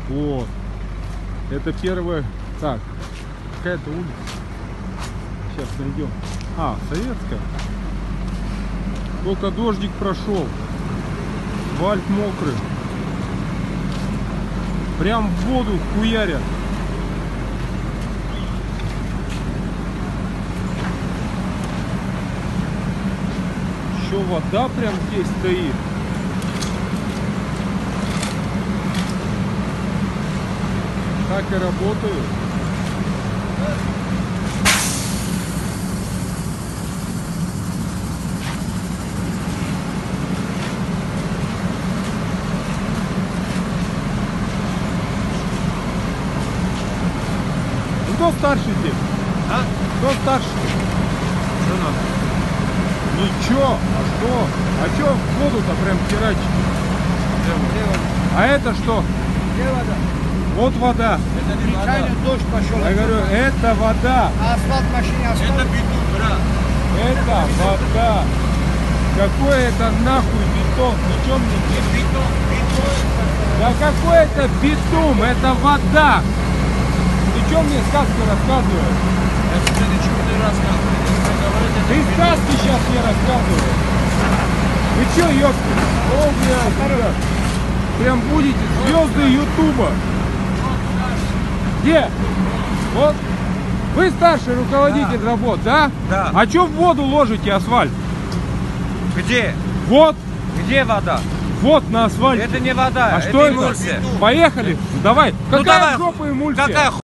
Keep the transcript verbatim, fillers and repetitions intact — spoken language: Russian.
Вот. Это первое. Так, какая-то улица. Сейчас найдем. А, советская. Только дождик прошел. Асфальт мокрый. Прям в воду хуярят. Еще вода прям здесь стоит. Так и работают. Кто старше здесь? А? Кто старше? Что надо? Ничего, а что? А что в воду-то прям херачить? А это что? Где вода? Вот вода. Это не вода. Дождь пошел. Я говорю, это вода. Асфальт машине, асфальт. Это бетон, брат. Это вода. Какой это нахуй бетон? Ничего мне не бетон, бетон. Да какой это бетон? Это вода. Ты что мне сказки рассказываешь? Я тебе ничего не рассказываю. Ты сказки сейчас мне рассказываешь. Вы что, ёпты? О, блядь, прям будете звезды Ютуба. Где? Вот. Вы старший руководитель Да. работ, да? Да. А что в воду ложите асфальт? Где? Вот. Где вода? Вот на асфальте. Это не вода, А это что это? эмульсия. Поехали. Давай. Ну Какая давай. жопа эмульсия? Какая